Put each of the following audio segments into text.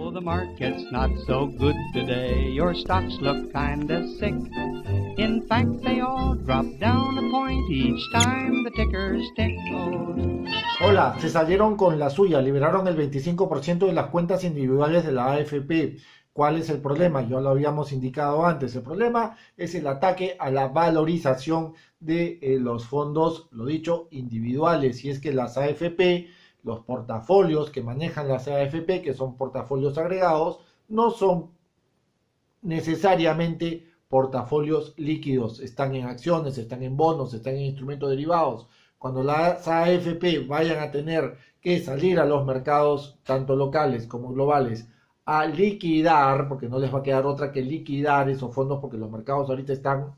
know the market's not so good today. Your stocks look kinda sick. In fact, they all drop down a point each time the tickers tick. Hola, se salieron con la suya, liberaron el 25% de las cuentas individuales de la AFP. ¿Cuál es el problema? Ya lo habíamos indicado antes. El problema es el ataque a la valorización de los fondos, lo dicho, individuales. Y es que las AFP, los portafolios que manejan las AFP, que son portafolios agregados, no son necesariamente portafolios líquidos. Están en acciones, están en bonos, están en instrumentos derivados. Cuando las AFP vayan a tener que salir a los mercados, tanto locales como globales, a liquidar, porque no les va a quedar otra que liquidar esos fondos, porque los mercados ahorita están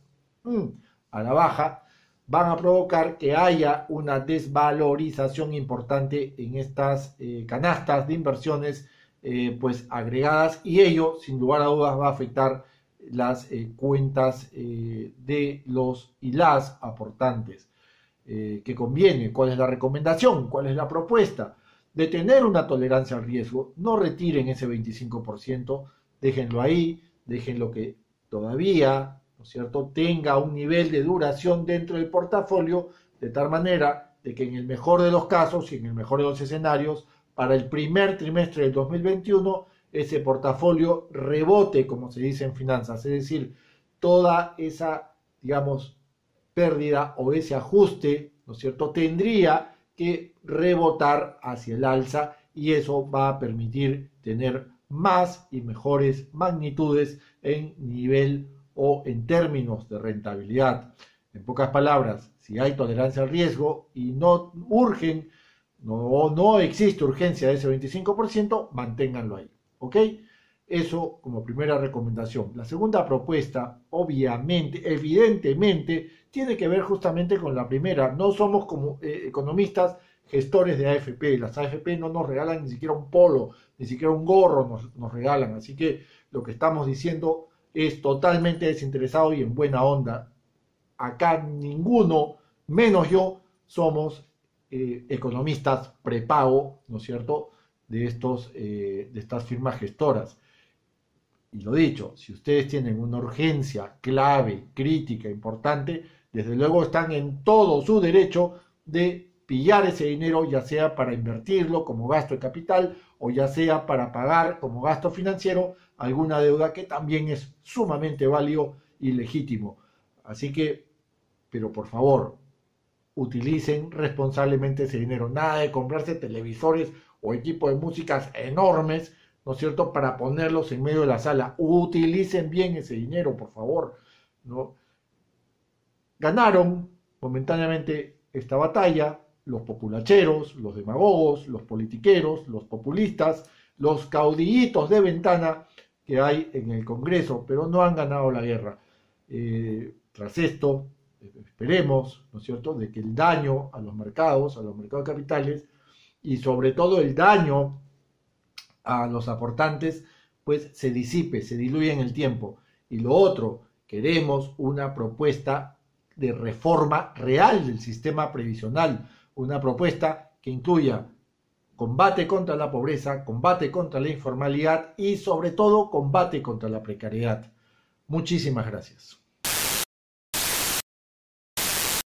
a la baja, van a provocar que haya una desvalorización importante en estas canastas de inversiones pues agregadas, y ello sin lugar a dudas va a afectar las cuentas de los y las aportantes. ¿Qué conviene? ¿Cuál es la recomendación? ¿Cuál es la propuesta? De tener una tolerancia al riesgo. No retiren ese 25%, déjenlo ahí, déjenlo que todavía, ¿no es cierto?, tenga un nivel de duración dentro del portafolio, de tal manera de que en el mejor de los casos y en el mejor de los escenarios, para el primer trimestre del 2021, ese portafolio rebote, como se dice en finanzas, es decir, toda esa, digamos, pérdida o ese ajuste, ¿no es cierto?, tendría que rebotar hacia el alza, y eso va a permitir tener más y mejores magnitudes en nivel o en términos de rentabilidad. En pocas palabras, si hay tolerancia al riesgo y no urgen, no existe urgencia de ese 25%, manténganlo ahí, ¿ok? Eso como primera recomendación. La segunda propuesta, obviamente, evidentemente, tiene que ver justamente con la primera. No somos como economistas gestores de AFP. Las AFP no nos regalan ni siquiera un polo, ni siquiera un gorro nos regalan. Así que lo que estamos diciendo es totalmente desinteresado y en buena onda. Acá ninguno, menos yo, somos economistas prepago, ¿no es cierto?, de estas firmas gestoras. Y lo dicho, si ustedes tienen una urgencia clave, crítica, importante, desde luego están en todo su derecho de pillar ese dinero, ya sea para invertirlo como gasto de capital o ya sea para pagar como gasto financiero alguna deuda, que también es sumamente válido y legítimo. Así que, pero por favor, utilicen responsablemente ese dinero. Nada de comprarse televisores o equipos de músicas enormes, ¿no es cierto?, para ponerlos en medio de la sala. Utilicen bien ese dinero, por favor, ¿no? Ganaron momentáneamente esta batalla los populacheros, los demagogos, los politiqueros, los populistas, los caudillitos de ventana que hay en el Congreso, pero no han ganado la guerra. Tras esto, esperemos, ¿no es cierto?, de que el daño a los mercados de capitales, y sobre todo el daño a los aportantes, pues se disipe, se diluye en el tiempo. Y lo otro, queremos una propuesta de reforma real del sistema previsional, una propuesta que incluya combate contra la pobreza, combate contra la informalidad y sobre todo combate contra la precariedad. Muchísimas gracias.